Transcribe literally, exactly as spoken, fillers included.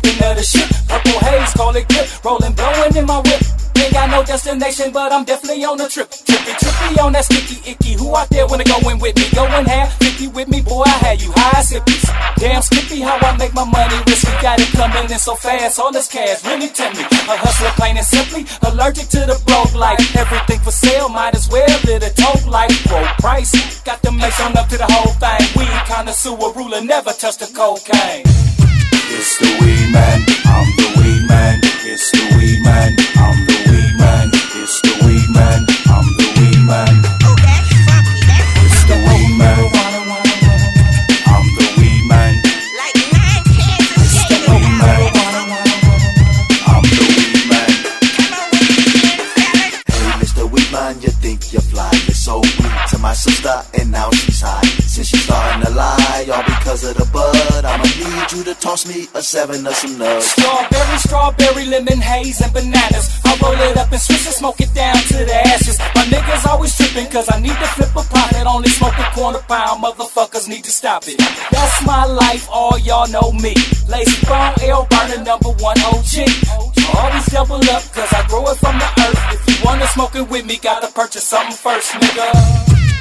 captain of the ship. Purple haze, call it grip. Rolling, blowing in my whip. Ain't got no destination, but I'm definitely on a trip. Trippy, trippy on that sticky icky. Who out there wanna go in with me? Go and have fifty with me, boy. I had you high as hippies. Damn skippy, how I make my money risky. Got it coming in so fast, all this cash really tempt me. A hustler, plain and simply, allergic to the broke life. Everything for sale, might as well let it tote like broke price. Got to make on up to the whole thing. Weed connoisseur, ruler, never touch the cocaine. It's the weed man, I'm the weed man. It's the weed man, I'm the weed man. It's the weed man, I'm the weed man. Oh, that's funky, that's It's the weed man, I'm the weed man. like nine cans of It's the shit. weed man, I'm the weed man. Come on with it, fellas. Hey, Mister Weedman, you think you're fly. You're so weak to my sister, and now she's high. Since she's starting to lie, all because of the bud, I'ma need you to toss me a seven or some nuts. Strawberry, strawberry, lemon, haze, and bananas. I roll it up and switch and smoke it down to the ashes. My niggas always tripping, cause I need to flip a profit. Only smoke a quarter pound, motherfuckers need to stop it. That's my life, all y'all know me. Lazy bone, L burner, number one O G. Always double up, cause I grow it from the earth. If you wanna smoke it with me, gotta purchase something first, nigga.